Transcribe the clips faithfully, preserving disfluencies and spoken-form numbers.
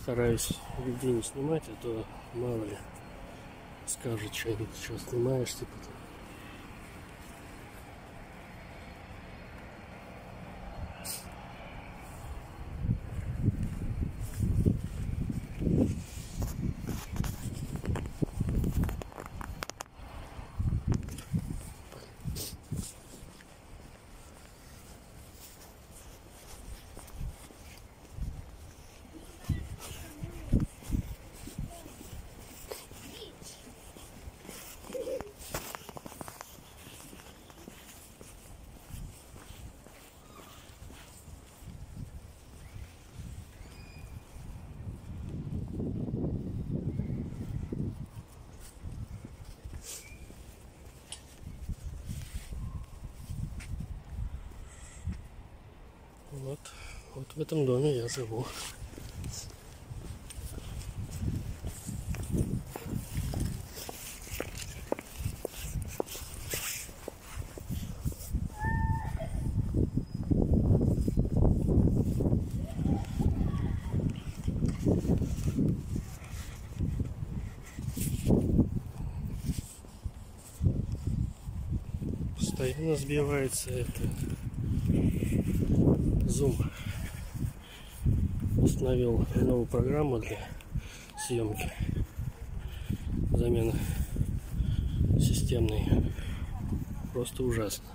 Стараюсь везде не снимать, а то мало ли скажут что-нибудь, что снимаешь, типа. Вот, вот в этом доме я живу. Постоянно сбивается это зум. Установил новую программу для съемки, замена системной. Просто ужасно.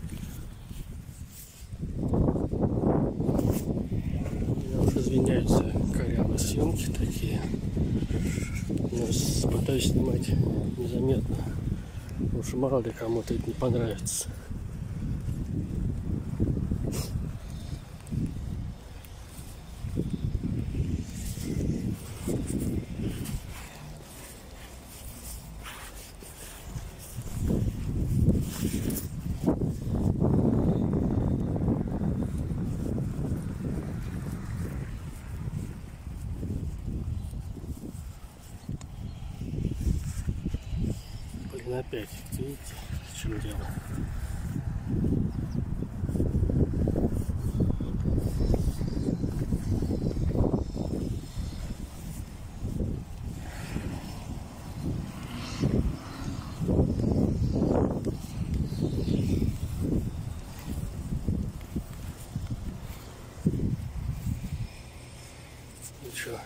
Я уже извиняюсь за корявые съемки такие, но пытаюсь снимать незаметно, потому что мало ли кому-то это не понравится. Блин, опять, видите, в чем дело? Ничего.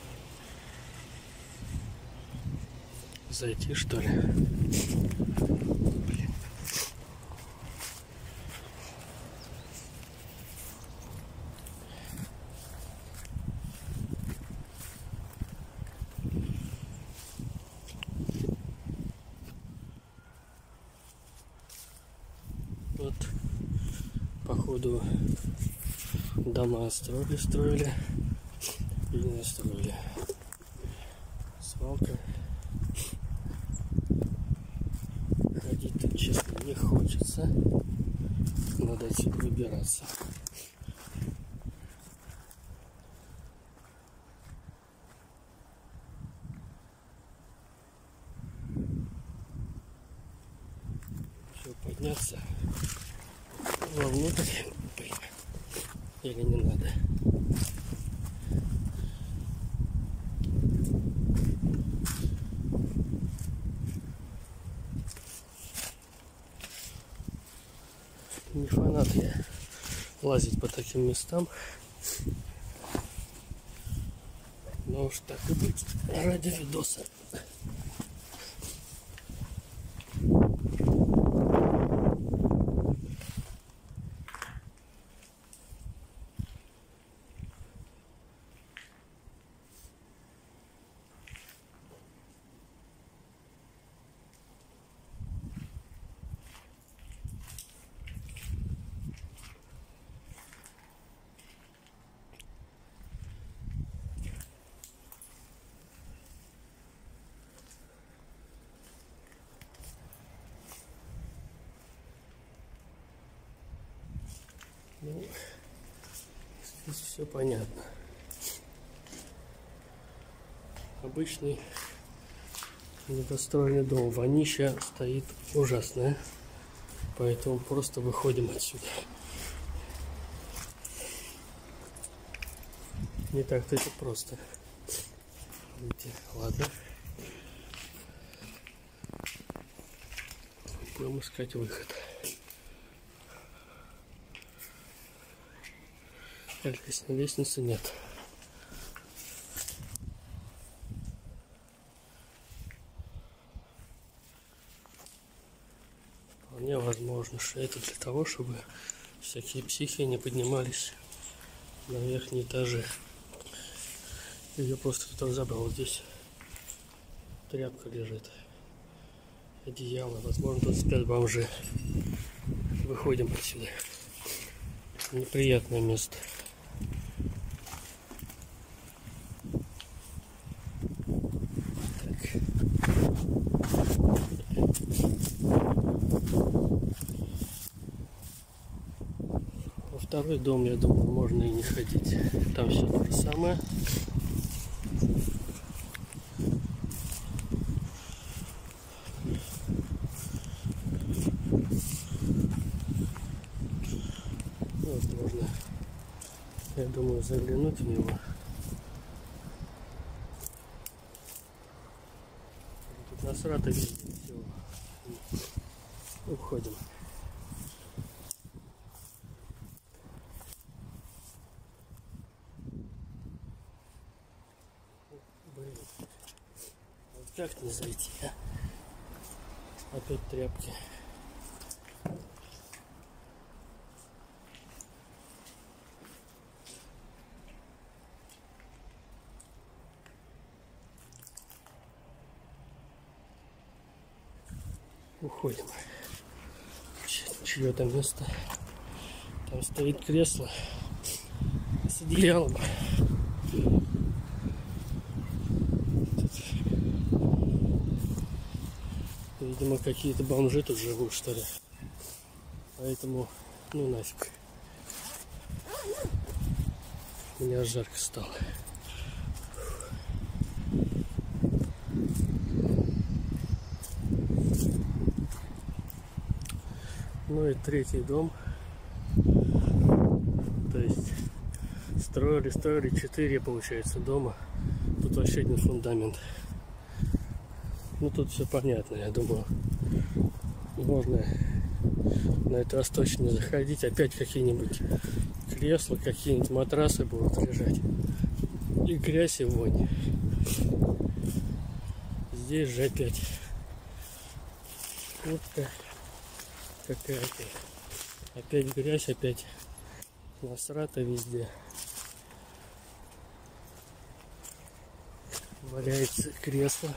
Зайти, что ли? Блин. Вот, походу, дома строили, строили и не строили. Свалка. Ходить тут, честно, не хочется. Надо отсюда выбираться. Все, подняться вовнутрь. Блин. Или не надо? Не фанат я лазить по таким местам, но уж так и быть, ради видоса. Ну, здесь все понятно. Обычный недостроенный дом. Вонища стоит ужасная. Поэтому просто выходим отсюда. Не так-то это просто. Видите, ладно. Будем искать выход. Лестницы нет. Вполне возможно, что это для того, чтобы всякие психи не поднимались на верхние этажи. Ее просто кто-то забрал. Здесь тряпка лежит, одеяло. Возможно, тут спят бомжи. Выходим отсюда. Неприятное место. Во второй дом, я думаю, можно и не ходить. Там все то же самое. Возможно, я думаю, заглянуть в него. Тут насрато везде. Все. Уходим. Блин, вот как не зайти, а? Опять тряпки. Уходим. Чье-то место. Там стоит кресло с одеялом. Тут, видимо, какие-то бомжи тут живут, что ли. Поэтому, ну нафиг. Мне аж жарко стало. Ну и третий дом. То есть строили, строили четыре, получается, дома. Тут вообще один фундамент. Ну тут все понятно, я думаю. Можно на этот раз точно не заходить. Опять какие-нибудь кресла, какие-нибудь матрасы будут лежать. И грязь, и вонь. Здесь же опять вот так. Какая-то опять грязь, опять насрато везде. Валяется кресло.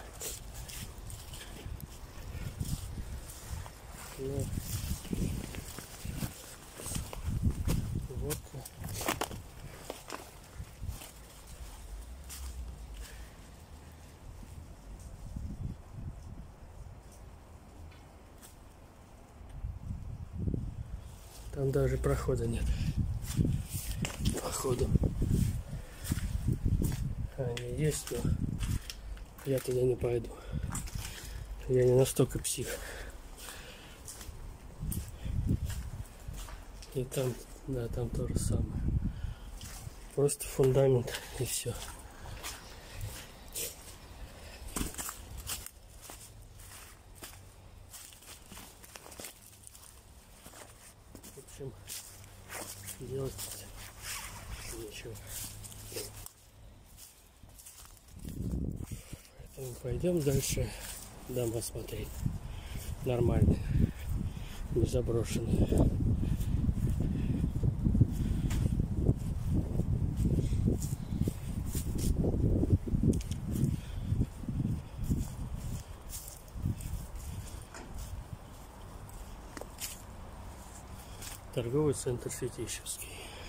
Ну, вот. Там даже прохода нет. Походу. Они есть, но я туда не пойду. Я не настолько псих. И там, да, там то же самое. Просто фундамент и все. В общем, делать нечего. Поэтому пойдем дальше дома смотреть. Нормальные, не заброшенные. Торговый центр Светищевский.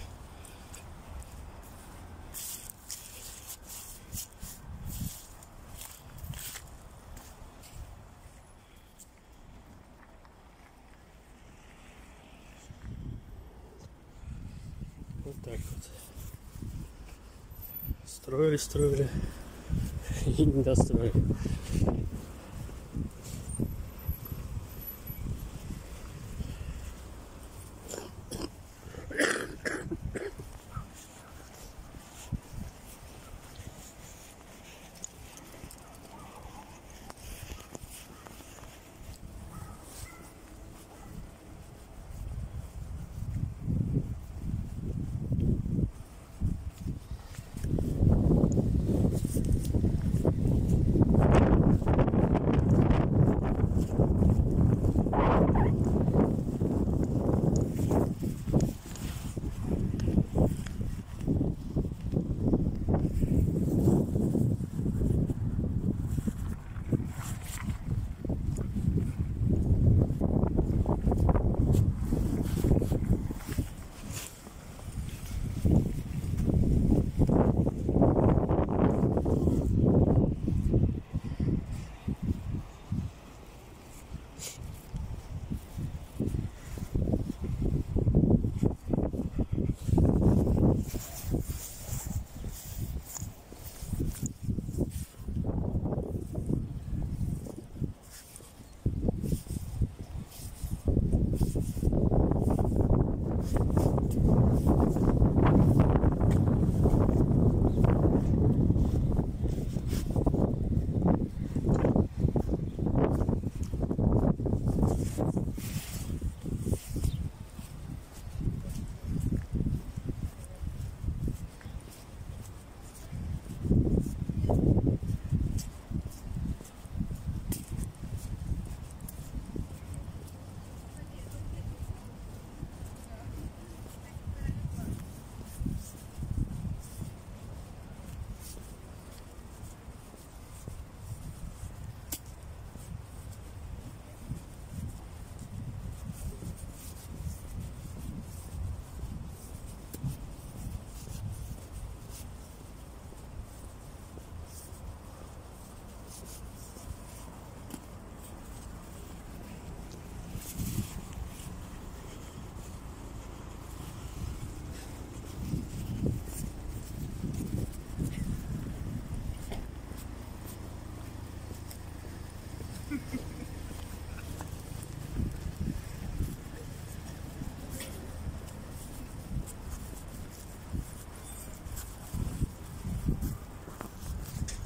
Вот так вот. Строили, строили и не достроили.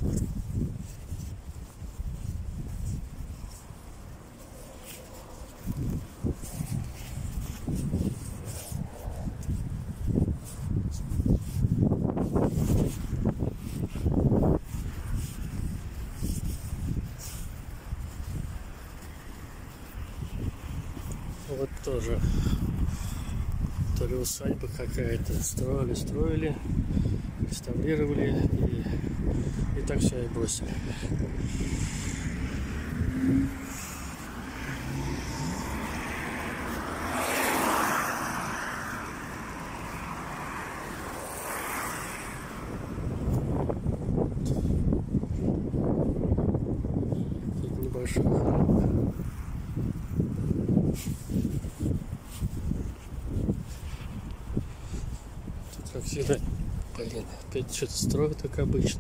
Вот тоже то ли усадьба какая-то. Строили, строили, реставрировали и, и так все и бросили. Тут небольшой храм. Как всегда, блин, опять что-то строят, как обычно.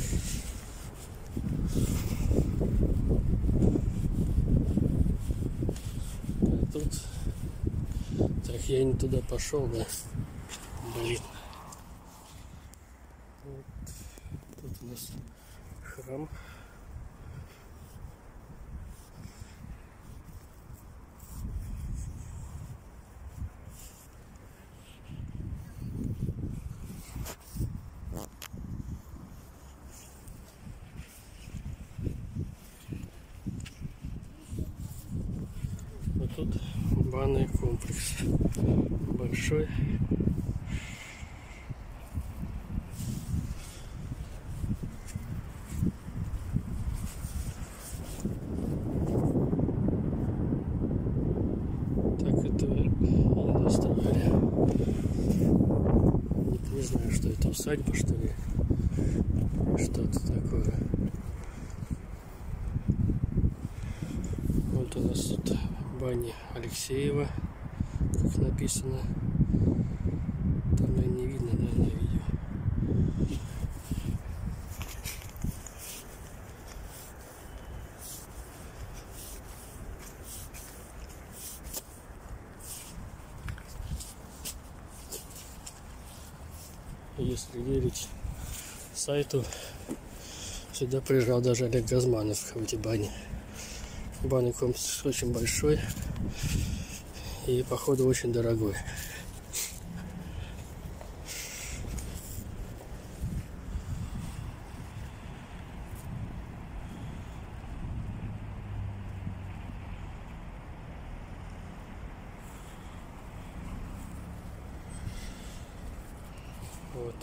А тут, так, я не туда пошел, да, блин. Вот. Тут у нас храм. Тут банный комплекс большой. Так это не достроили. Не, не знаю, что это, усадьба, что ли, что-то такое. Вот у нас тут бани Алексеева, как написано. Там не видно, да, на видео. Если верить сайту, сюда приезжал даже Олег Газманов в эти бани. Банный комплекс очень большой и, походу, очень дорогой. Вот.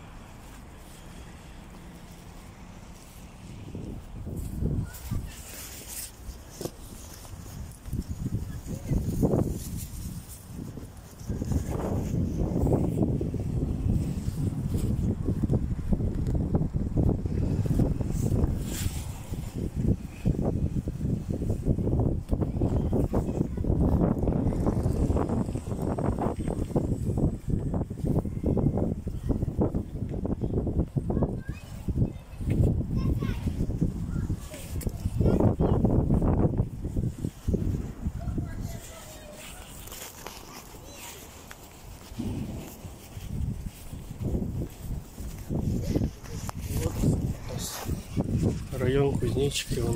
Район Кузнечики, он,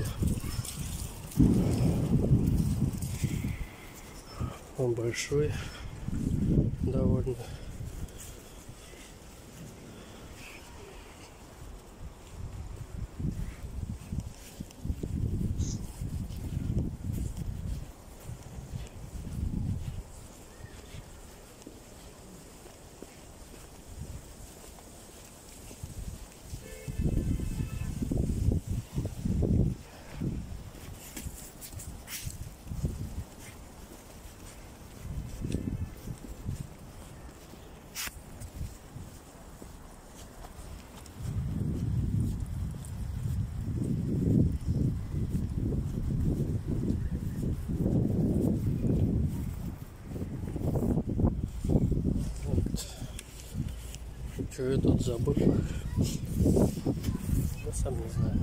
он большой довольно. Что я тут забыл? Я сам не знаю.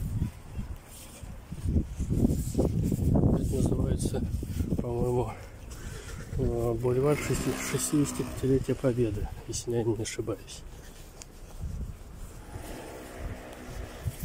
Это называется, по-моему, бульвар шестидесятипятилетия Победы, если я не ошибаюсь.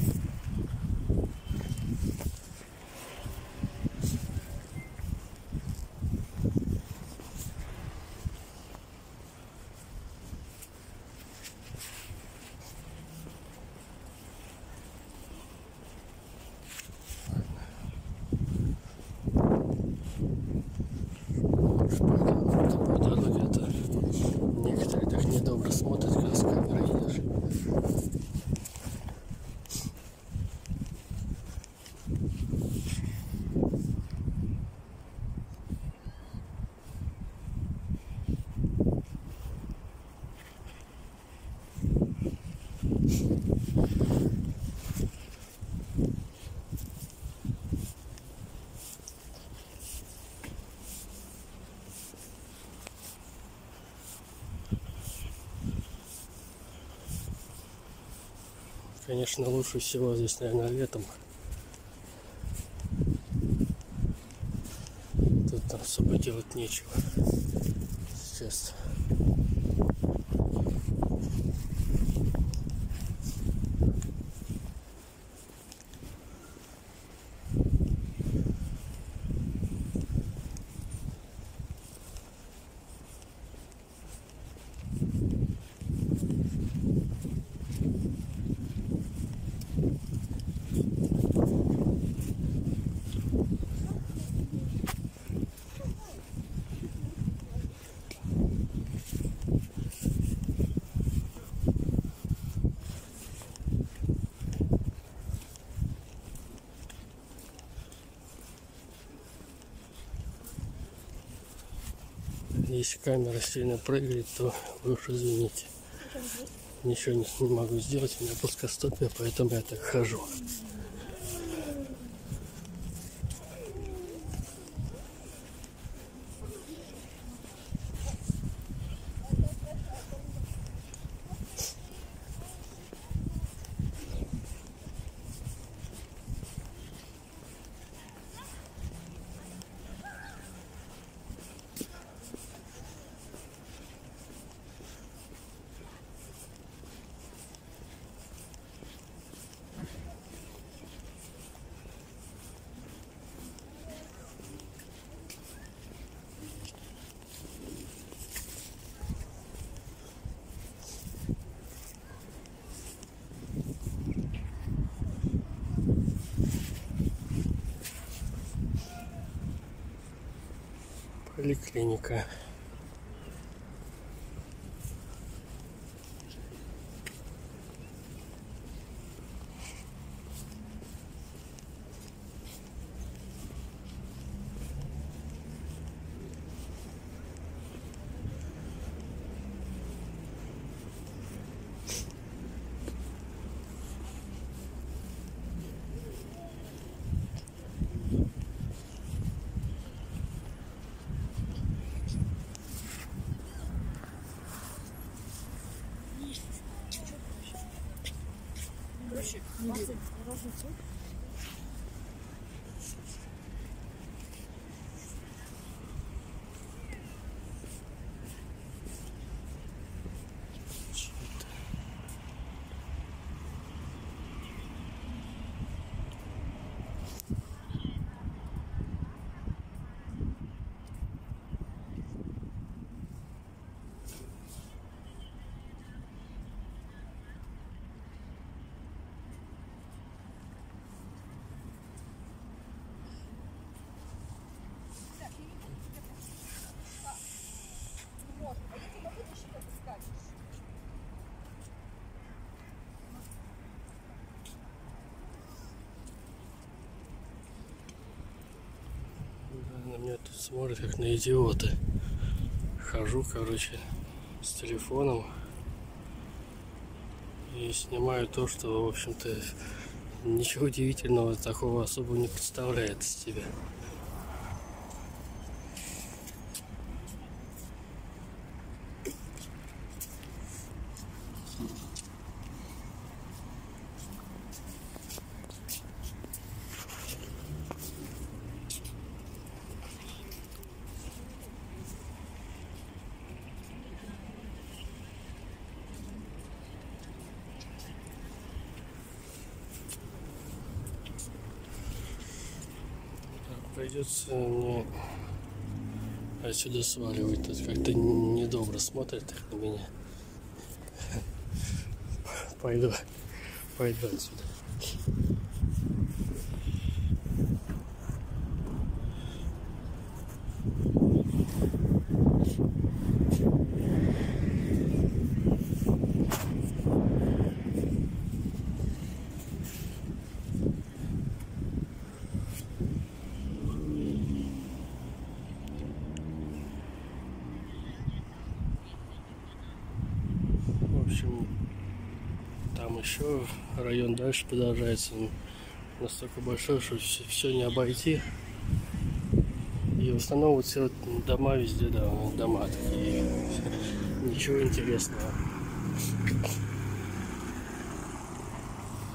Конечно, лучше всего здесь, наверное, летом. Тут там особо делать нечего сейчас. Если камера сильно прыгает, то вы уж извините. Ничего не, не могу сделать, у меня плоскостопие, поэтому я так хожу. Поликлиника. На меня тут смотрят как на идиота. Хожу, короче, с телефоном и снимаю то, что, в общем-то, ничего удивительного такого особо не представляет из себя. Придется мне отсюда сваливать. Тут как-то недобро смотрят на меня. Пойду, пойду отсюда. В общем, там еще район дальше продолжается, настолько большой, что все, все не обойти. И в основном вот все дома везде, да, дома такие, ничего интересного.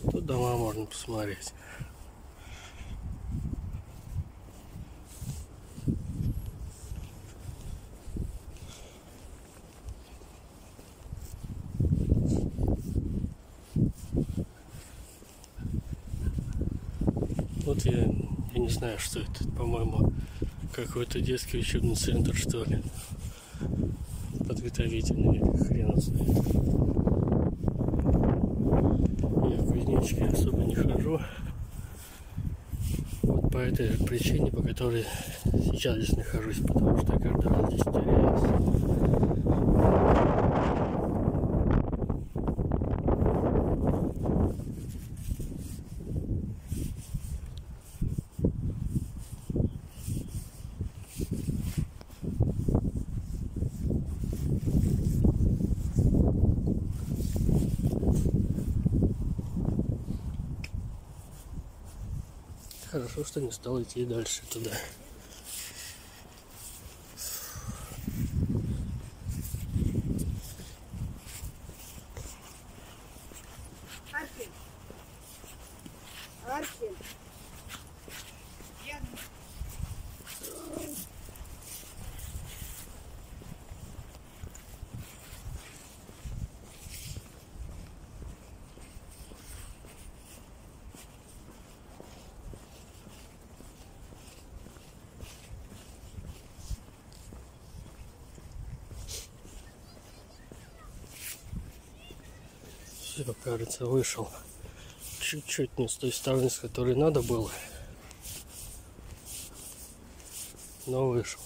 Тут дома можно посмотреть. Вот я, я не знаю, что это, по-моему, какой-то детский учебный центр, что ли, подготовительный, хрен знает. Я в кузнечике особо не хожу, вот по этой причине, по которой сейчас здесь нахожусь, потому что я каждый раз здесь теряюсь. Хорошо, что не стал идти дальше туда. Архин. Архин. Я... Все, кажется, вышел чуть-чуть не с той стороны, с которой надо было, но вышел.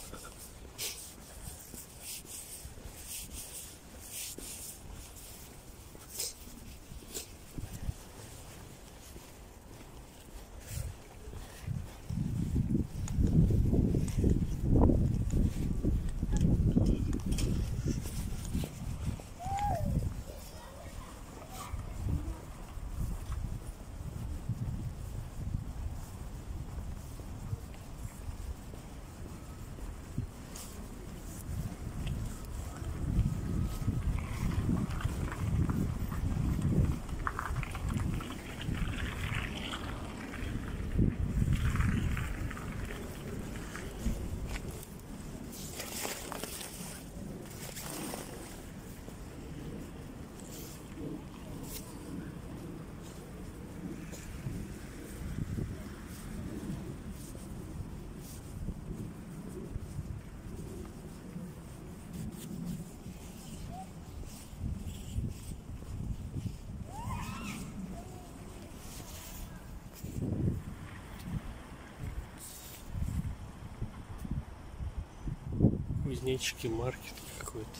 Кузнечики, маркет какой-то.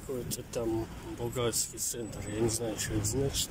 какой-то там бухгалтерский центр. Я не знаю, что это значит.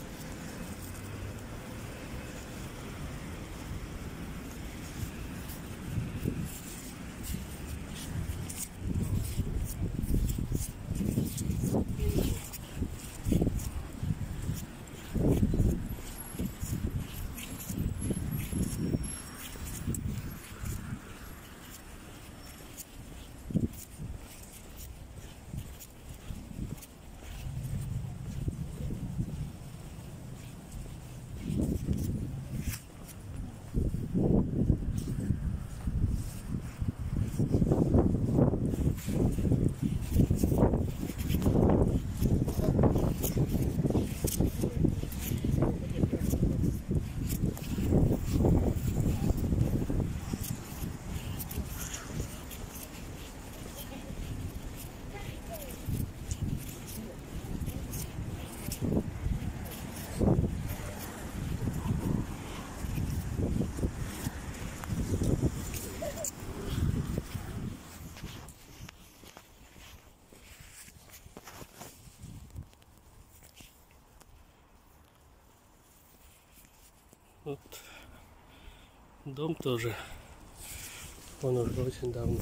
Вот дом тоже, он уже очень давно,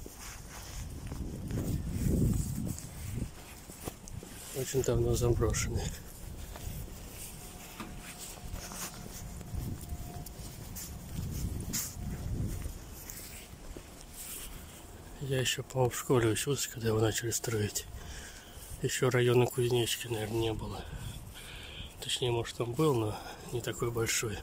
очень давно заброшенный. Я еще, по-моему, в школе учился, когда его начали строить. Еще района Кузнечки, наверное, не было. Точнее, может, он был, но не такой большой.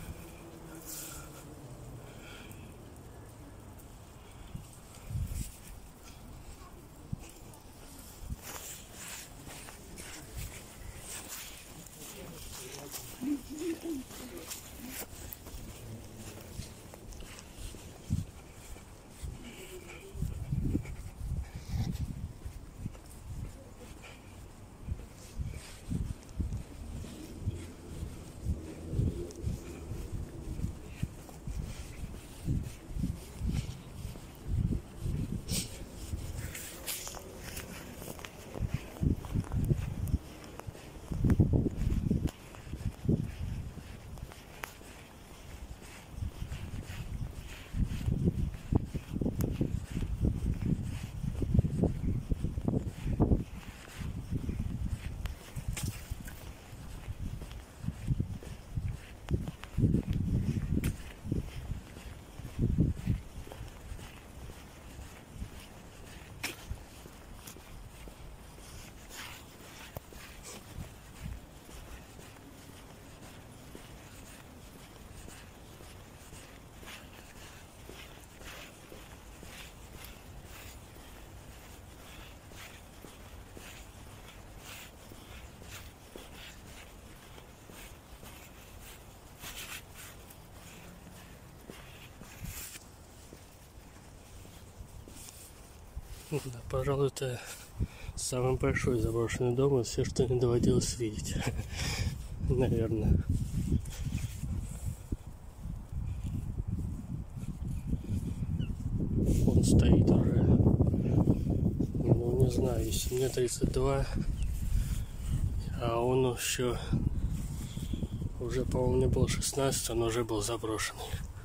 Да, пожалуй, это самый большой заброшенный дом из всех, что не доводилось видеть. Наверное. Он стоит уже, ну не знаю, если мне тридцать два, а он еще уже, по-моему, мне было шестнадцать, он уже был заброшенный.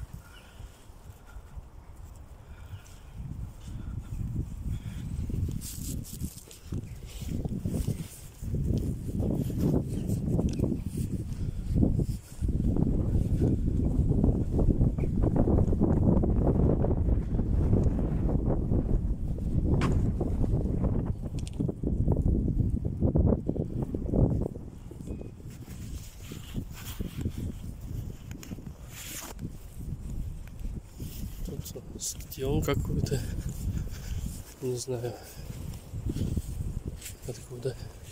Стадион какой-то, не знаю откуда.